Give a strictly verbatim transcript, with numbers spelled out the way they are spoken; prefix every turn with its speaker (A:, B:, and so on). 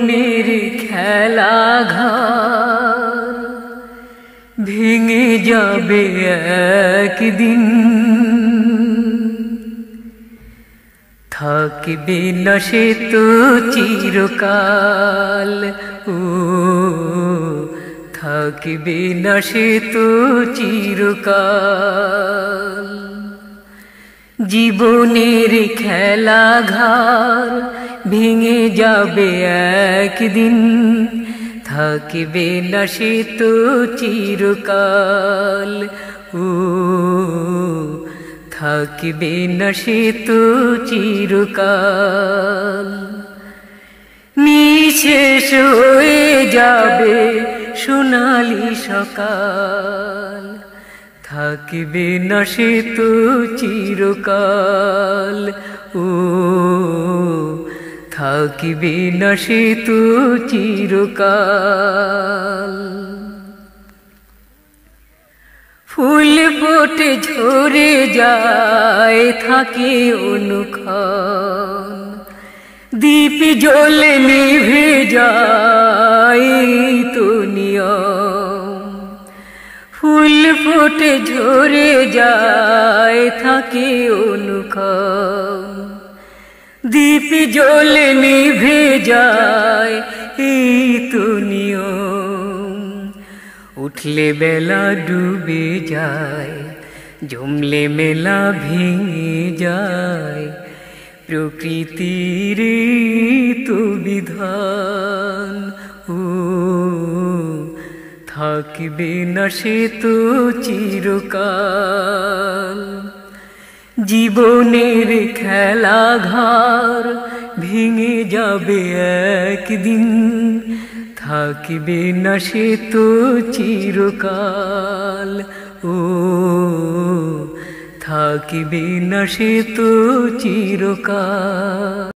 A: জীবনের খেলাঘর ভেঙে যাবে একদিন, থাকবে না সে তো চিরকাল। ও থাকবে না সে তো চিরকাল। জীবনের খেলাঘর ভেঙে যাবে একদিন, থাকবে না সে তো চিরকাল। ও থাকবে না সে তো চিরকাল। নিঃশেষ হয়ে যাবে সোনালি সকাল, থাকবে না সে তো চিরকাল। ও থাকবে না সে তো চিরকাল। ফুল ফোটে ঝরে যায় থাকে অনুক্ষণ, দীপ জ্বলে নিভে যায় তো নিয়ম। ফুল ফোটে ঝরে যায় থাকে অনুক্ষণ, দীপ জ্বলে নিভে যায় এই তো নিয়ম। উঠলে বেলা ডুবে যায়, জমলে মেলা ভেঙে যায়, প্রকৃতির তো বিধান। ও থাকবে না সে তো চিরকাল। জীবনের খেলাঘর ভেঙে যাবে একদিন, থাকবে না সে তো চিরকাল। ও থাকবে না সে তো চিরকাল।